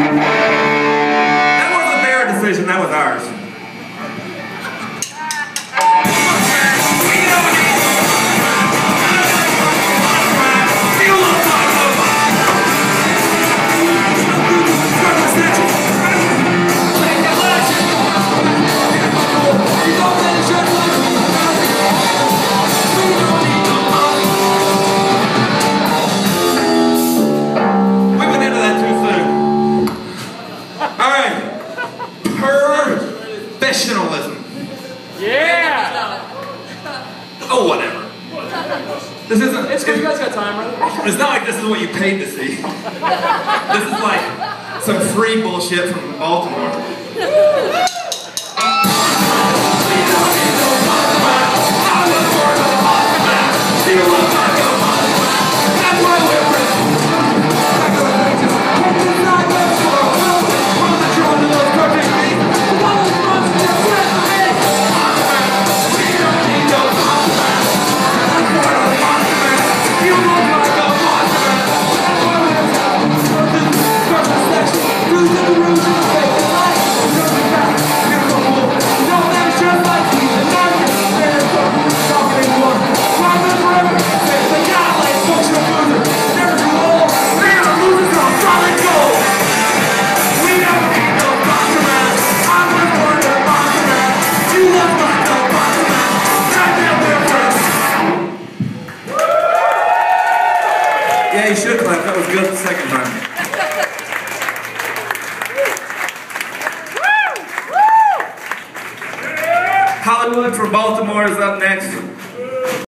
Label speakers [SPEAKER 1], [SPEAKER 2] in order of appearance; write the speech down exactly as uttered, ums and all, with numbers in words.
[SPEAKER 1] That wasn't their decision, that was ours. Professionalism.
[SPEAKER 2] Yeah!
[SPEAKER 1] Oh, whatever. This isn't.
[SPEAKER 2] It's because you guys got time, right?
[SPEAKER 1] It's not like this is what you paid to see. This is like some free bullshit from Baltimore. Yeah, you should clap. That was good the second time. Hollywood from Baltimore is up next.